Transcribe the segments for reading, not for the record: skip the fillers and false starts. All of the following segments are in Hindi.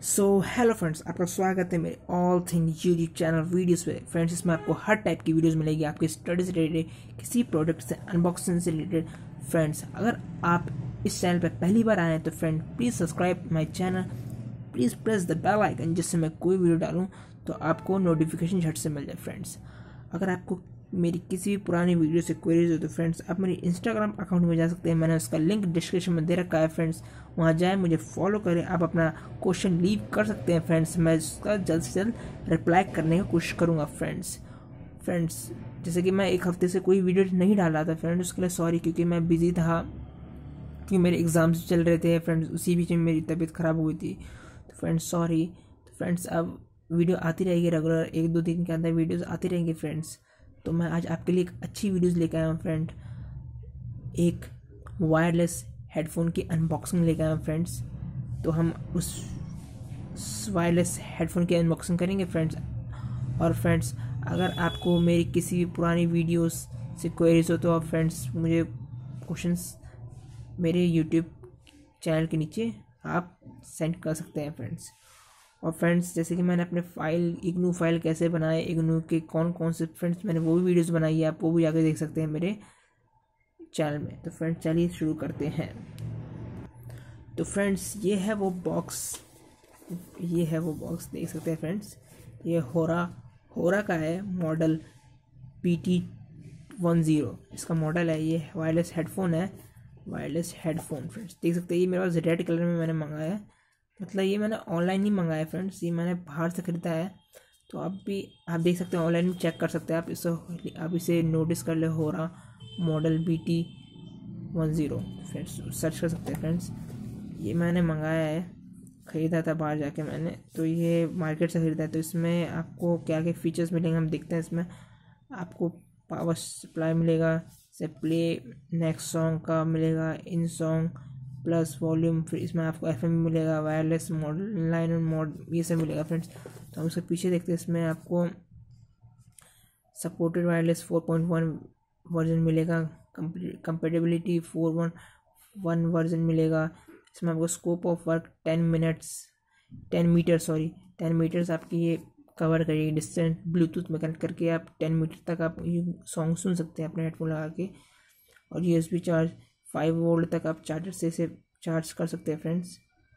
सो हेलो फ्रेंड्स, आपका स्वागत है मेरे all thing YouTube channel videos पे। फ्रेंड्स, इसमें आपको हर टाइप की वीडियोस मिलेगी, आपकी स्टडी से रिलेटेड, किसी प्रोडक्ट से अनबॉक्सिंग से रिलेटेड। फ्रेंड्स, अगर आप इस चैनल पे पहली बार आए हैं तो friend please subscribe my channel, please press the bell icon, जिससे मैं कोई वीडियो डालूँ तो आपको नोटिफिकेशन झट से मिल जाए। फ्रेंड्स, अगर आपको मेरी किसी भी पुरानी वीडियो से क्वेरीज हो तो फ्रेंड्स आप मेरी इंस्टाग्राम अकाउंट में जा सकते हैं, मैंने उसका लिंक डिस्क्रिप्शन में दे रखा है। फ्रेंड्स, वहाँ जाएँ, मुझे फॉलो करें, आप अपना क्वेश्चन लीव कर सकते हैं। फ्रेंड्स, मैं उसका जल्द से जल्द रिप्लाई करने की कोशिश करूँगा। फ्रेंड्स जैसे कि मैं एक हफ्ते से कोई वीडियो नहीं डाल रहा था फ्रेंड्स, उसके लिए सॉरी, क्योंकि मैं बिजी था, क्योंकि मेरे एग्ज़ाम्स चल रहे थे फ्रेंड्स, उसी बीच में मेरी तबीयत ख़राब हो गई थी। तो फ्रेंड्स सॉरी। तो फ्रेंड्स अब वीडियो आती रहेगी रेगुलर, 1-2 दिन के अंदर वीडियोज़ आती रहेंगी फ्रेंड्स। तो मैं आज आपके लिए एक अच्छी वीडियोज़ लेकर आया हूँ फ्रेंड, एक वायरलेस हेडफोन की अनबॉक्सिंग लेकर आया हूँ फ्रेंड्स। तो हम उस वायरलेस हेडफोन की अनबॉक्सिंग करेंगे फ्रेंड्स। और फ्रेंड्स, अगर आपको मेरी किसी भी पुरानी वीडियोस से क्वेरीज हो तो आप फ्रेंड्स मुझे क्वेश्चंस मेरे यूट्यूब चैनल के नीचे आप सेंड कर सकते हैं फ्रेंड्स। और फ्रेंड्स, जैसे कि मैंने अपने इग्नू फाइल कैसे बनाए, इग्नू के कौन कौन से फ्रेंड्स मैंने वो भी वीडियोस बनाई है, आप वो भी जाकर देख सकते हैं मेरे चैनल में। तो फ्रेंड्स चलिए शुरू करते हैं। तो फ्रेंड्स ये है वो बॉक्स देख सकते हैं फ्रेंड्स। ये होरा का है, मॉडल PT10 इसका मॉडल है। ये वायरलेस हेडफोन फ्रेंड्स देख सकते हैं। ये मेरे पास रेड कलर में मैंने मंगाया है, मतलब ये मैंने ऑनलाइन ही मंगाया है फ्रेंड्स, ये मैंने बाहर से ख़रीदा है। तो आप देख सकते हैं, ऑनलाइन चेक कर सकते हैं आप इसे नोटिस कर ले, होरा मॉडल PT10 फ्रेंड्स सर्च कर सकते हैं फ्रेंड्स। ये मैंने मंगाया है, ख़रीदा था बाहर जाके मैंने, तो ये मार्केट से ख़रीदा है। तो इसमें आपको क्या क्या फ़ीचर्स मिलेंगे हम देखते हैं। इसमें आपको पावर सप्लाई मिलेगा, से प्ले नेक्स्ट सॉन्ग का मिलेगा, इन सॉन्ग प्लस वॉल्यूम, फिर इसमें आपको FM मिलेगा, वायरलेस मॉडल, लाइन मोड, ये सब मिलेगा फ्रेंड्स। तो हम उसके पीछे देखते हैं, इसमें आपको सपोर्टेड वायरलेस 4.1 वर्जन मिलेगा, कंपेटेबिलिटी 4.1 वर्जन मिलेगा। इसमें आपको स्कोप ऑफ वर्क 10 मीटर्स आपकी ये कवर करेगी डिस्टेंस। ब्लूटूथ में कनेक्ट करके आप 10 मीटर तक आप ये सॉन्ग सुन सकते हैं अपने हेडफोन लगा के। और USB चार्ज 5 वोल्ट तक आप चार्जर से इसे चार्ज कर सकते हैं फ्रेंड्स।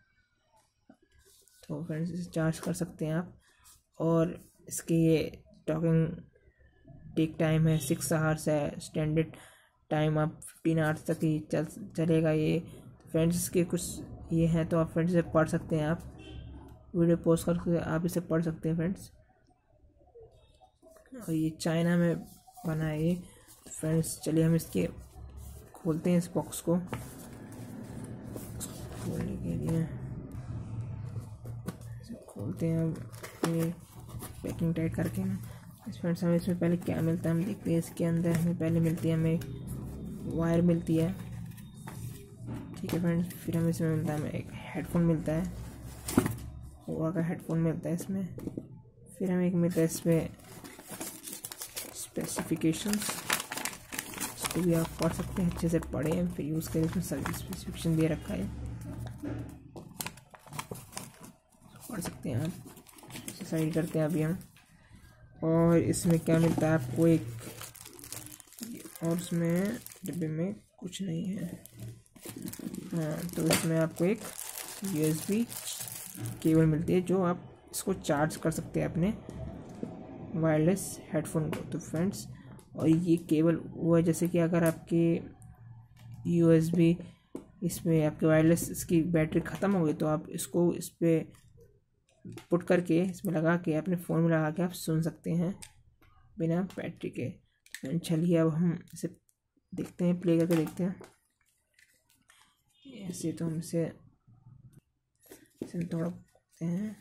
तो फ्रेंड्स इसे चार्ज कर सकते हैं आप। और इसके ये टॉकिंग टेक टाइम है 6 आवर्स है, स्टैंडर्ड टाइम आप 15 आवर्स तक ही चलेगा ये फ्रेंड्स। इसके कुछ ये हैं, तो आप फ्रेंड्स इसे पढ़ सकते हैं, आप वीडियो पोस्ट करके आप इसे पढ़ सकते हैं फ्रेंड्स। और ये चाइना में बना है ये। फ्रेंड्स चलिए हम इसके खोलते हैं, इस बॉक्स को खोलने के लिए खोलते हैं अब ये पैकिंग टाइट करके ना। फ्रेंड्स हमें इसमें पहले क्या मिलता है हम देखते हैं। इसके अंदर हमें पहले मिलती है, हमें वायर मिलती है, ठीक है फ्रेंड्स। फिर हमें इसमें मिलता है, हमें एक हेडफोन मिलता है, होरा का हेडफोन मिलता है इसमें। फिर हमें एक मिलता है इसमें स्पेसिफिकेशंस, इसको भी आप पढ़ सकते हैं, अच्छे से पढ़ें फिर यूज़ करें। इसमें सभी स्पेसिफिकेशन दे रखा है, पढ़ सकते हैं आप। साइड करते हैं अभी हम। और इसमें क्या मिलता है आपको, एक और इसमें डिब्बे में कुछ नहीं है, हाँ। तो इसमें आपको एक USB केबल मिलती है, जो आप इसको चार्ज कर सकते हैं अपने वायरलेस हेडफोन को। तो फ्रेंड्स, और ये केबल वो है, जैसे कि अगर आपके USB इसमें आपके वायरलेस इसकी बैटरी ख़त्म हो गई तो आप इसको इस पर पुट करके इसमें लगा के अपने फ़ोन में लगा के आप सुन सकते हैं बिना बैटरी के। चलिए अब हम इसे देखते हैं, प्ले करके देखते हैं। ऐसे तो हम इसे थोड़ा हैं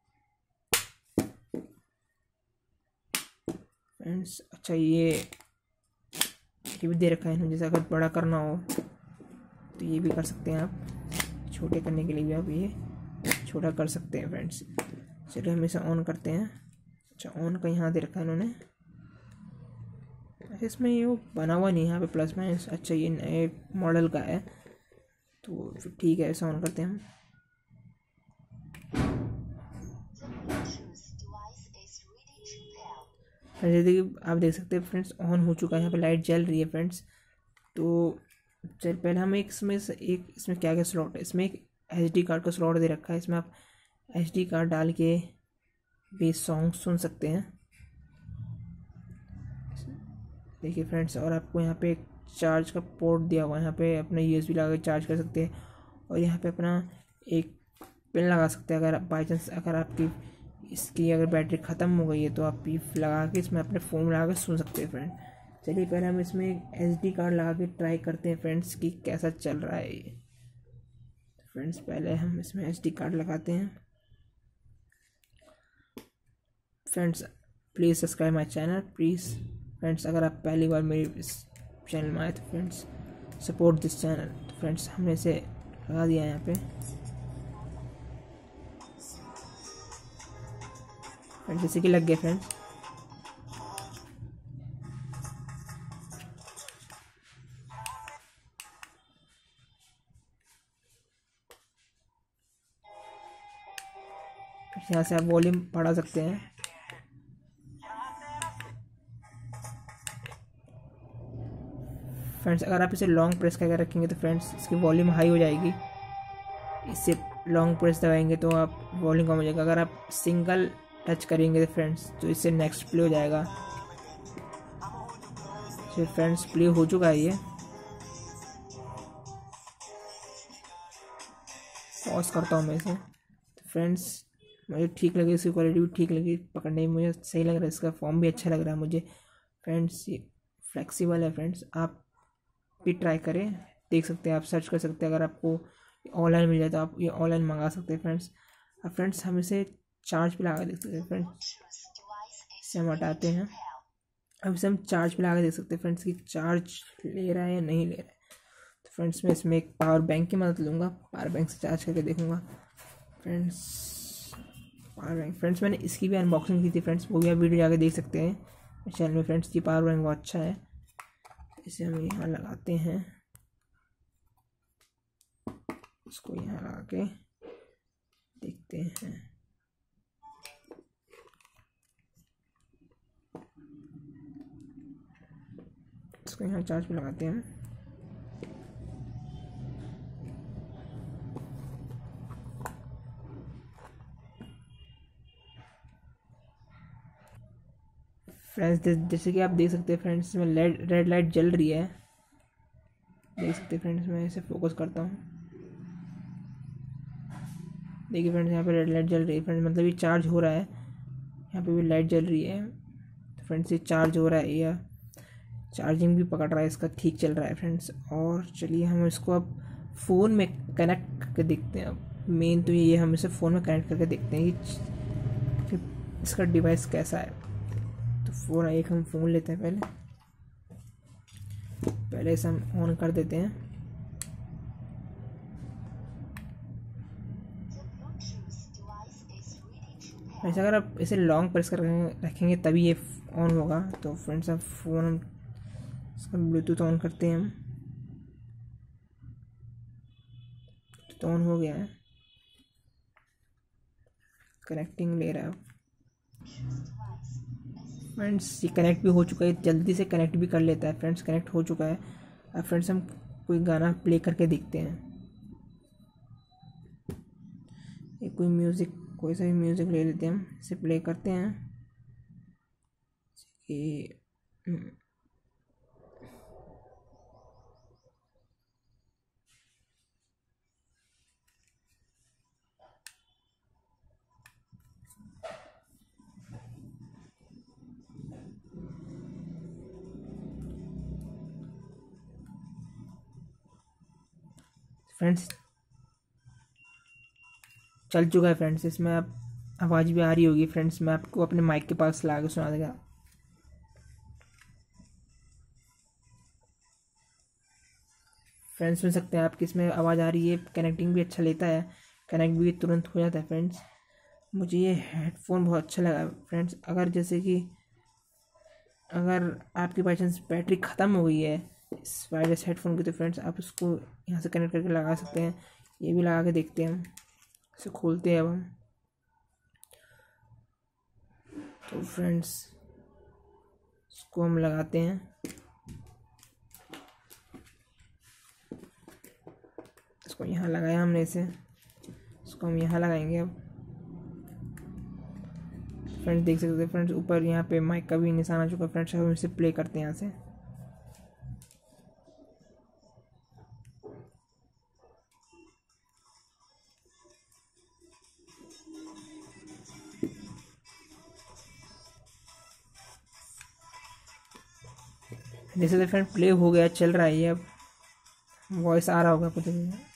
फ्रेंड्स। अच्छा, ये भी दे रखा है इन्होंने, जैसे अगर बड़ा करना हो तो ये भी कर सकते हैं आप, छोटे करने के लिए भी आप ये छोटा कर सकते हैं फ्रेंड्स। चलिए हम इसे ऑन करते हैं। अच्छा, ऑन का यहाँ दे रखा है इन्होंने, अच्छा इसमें ये वो बना हुआ नहीं है यहाँ पे प्लस माइनस। अच्छा, ये नए मॉडल का है, तो फिर ठीक है, ऐसा ऑन करते हैं हम। फ्रेंड्स जैसे कि आप देख सकते हैं फ्रेंड्स ऑन हो चुका है, यहाँ पे लाइट जल रही है फ्रेंड्स। तो चल पहले हम एक इसमें क्या क्या स्लॉट है, इसमें एक एचडी कार्ड का स्लॉट दे रखा है, इसमें आप एचडी कार्ड डाल के भी सॉन्ग सुन सकते हैं। देखिए फ्रेंड्स, और आपको यहाँ पे एक चार्ज का पोर्ट दिया हुआ है, यहाँ पे अपना यूएसबी लगा के चार्ज कर सकते हैं, और यहाँ पे अपना एक पिन लगा सकते हैं। अगर बाई चांस अगर आपकी इसकी अगर बैटरी ख़त्म हो गई है तो आप ये लगा के इसमें अपने फ़ोन में लगा के सुन सकते हैं फ्रेंड। चलिए पहले हम इसमें एक एसडी कार्ड लगा के ट्राई करते हैं फ्रेंड्स कि कैसा चल रहा है ये। फ्रेंड्स पहले हम इसमें एसडी कार्ड लगाते हैं। Friends please subscribe my channel please. Friends अगर आप पहली बार मेरे इस चैनल में आए तो फ्रेंड्स सपोर्ट दिस चैनल। तो फ्रेंड्स हमने इसे लगा दिया यहाँ पे। फ्रेंड्स जैसे कि लग गया फ्रेंड्स। यहाँ से आप वॉल्यूम बढ़ा सकते हैं। फ्रेंड्स अगर आप इसे लॉन्ग प्रेस करके रखेंगे तो फ्रेंड्स इसकी वॉल्यूम हाई हो जाएगी। इससे लॉन्ग प्रेस दबाएंगे तो आप वॉल्यूम कम हो जाएगा। अगर आप सिंगल टच करेंगे तो फ्रेंड्स तो इससे नेक्स्ट प्ले हो जाएगा। फिर फ्रेंड्स प्ले हो चुका है ये। पॉज करता हूँ मैं इसे। तो फ्रेंड्स मुझे ठीक लगी, इसकी क्वालिटी भी ठीक लगी, पकड़ने में मुझे सही लग रहा है, इसका फॉर्म भी अच्छा लग रहा है मुझे। फ्रेंड्स ये फ्लेक्सिबल है फ्रेंड्स, आप भी ट्राई करें, देख सकते हैं, आप सर्च कर सकते हैं। अगर आपको ऑनलाइन मिल जाए तो आप ये ऑनलाइन मंगा सकते हैं फ्रेंड्स। अब फ्रेंड्स हम इसे चार्ज पे लगा देख सकते हैं फ्रेंड्स। इसे हम हटाते हैं। अब इसे हम चार्ज पे लगा देख सकते हैं फ्रेंड्स कि चार्ज ले रहा है या नहीं ले रहा है। तो फ्रेंड्स मैं इसमें एक पावर बैंक की मदद लूँगा, पावर बैंक से चार्ज करके देखूँगा फ्रेंड्स। पावर बैंक फ्रेंड्स मैंने इसकी भी अनबॉक्सिंग की थी फ्रेंड्स, वो भी आप वीडियो जाके देख सकते हैं चैनल में फ्रेंड्स। ये पावर बैंक बहुत अच्छा है। इसे हम यहाँ लगाते हैं, इसको यहाँ लगा के देखते हैं। इसको यहाँ चार्ज पे लगाते हैं। फ्रेंड्स जैसे कि आप देख सकते हैं फ्रेंड्स इसमें रेड लाइट जल रही है, देख सकते हैं फ्रेंड्स। मैं इसे फोकस करता हूँ, देखिए फ्रेंड्स यहाँ पे रेड लाइट जल रही है फ्रेंड्स, मतलब ये चार्ज हो रहा है। यहाँ पे भी लाइट जल रही है तो फ्रेंड्स ये चार्ज हो रहा है, या चार्जिंग भी पकड़ रहा है, इसका ठीक चल रहा है फ्रेंड्स। और चलिए हम इसको अब फ़ोन में कनेक्ट करके देखते हैं। अब मेन तो ये हम इसे फ़ोन में कनेक्ट करके देखते हैं कि इसका डिवाइस कैसा है। तो फ़ोन एक हम फ़ोन लेते हैं, पहले इसे हम ऑन कर देते हैं। वैसे अगर आप इसे लॉन्ग प्रेस कर रखेंगे तभी ये ऑन होगा। तो फ्रेंड्स अब फ़ोन हम इसका ब्लूटूथ ऑन करते हैं। हम तो ऑन हो गया है, कनेक्टिंग ले रहा है फ्रेंड्स। ये कनेक्ट भी हो चुका है, जल्दी से कनेक्ट भी कर लेता है फ्रेंड्स। कनेक्ट हो चुका है। अब फ्रेंड्स हम कोई गाना प्ले करके देखते हैं। ये कोई सा भी म्यूज़िक ले लेते हैं, हम इसे प्ले करते हैं कि फ्रेंड्स चल चुका है फ्रेंड्स। इसमें आप आवाज़ भी आ रही होगी फ्रेंड्स, मैं आपको अपने माइक के पास ला के सुना देगा। फ्रेंड्स सुन सकते हैं आप कि इसमें आवाज़ आ रही है, कनेक्टिंग भी अच्छा लेता है, कनेक्ट भी तुरंत हो जाता है फ्रेंड्स। मुझे ये हेडफोन बहुत अच्छा लगा फ्रेंड्स। अगर जैसे कि अगर आपकी बाई चांस बैटरी ख़त्म हो गई है इस वायरलेस हेडफोन की तो फ्रेंड्स आप इसको यहाँ से कनेक्ट करके लगा सकते हैं। ये भी लगा के देखते हैं हम, इसे खोलते हैं अब हम। तो फ्रेंड्स इसको हम लगाते हैं। इसको यहाँ लगाया हमने इसे, इसको हम यहाँ लगाएंगे। अब फ्रेंड्स देख सकते हैं फ्रेंड्स, ऊपर यहाँ पे माइक का भी निशान आ चुका है फ्रेंड्स। हम इसे प्ले करते हैं यहाँ से। जैसे फ्रेंड प्ले हो गया, चल रहा है ये। अब वॉइस आ रहा होगा कुछ,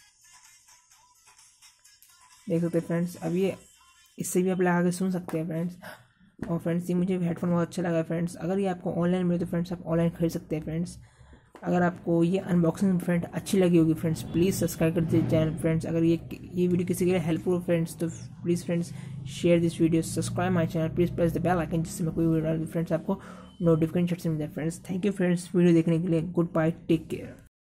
देख सकते हैं फ्रेंड्स। अब ये इससे भी आप लगा के सुन सकते हैं फ्रेंड्स। और फ्रेंड्स ये मुझे हेडफोन बहुत अच्छा लगा फ्रेंड्स। अगर ये आपको ऑनलाइन मिले तो फ्रेंड्स आप ऑनलाइन खरीद सकते हैं फ्रेंड्स। अगर आपको ये अनबॉक्सिंग फ्रेंड अच्छी लगी होगी फ्रेंड्स, प्लीज़ सब्सक्राइब कर दीजिए चैनल फ्रेंड्स। अगर ये वीडियो किसी के लिए हेल्पफुल हो फ्रेंड्स, तो please friends share this video, subscribe my channel, please press the bell icon, जिससे मैं कोई वीडियो डालूं फ्रेंड्स आपको नोटिफिकेशन से मिलता है friends. Thank you friends video देखने के लिए। Goodbye, take care.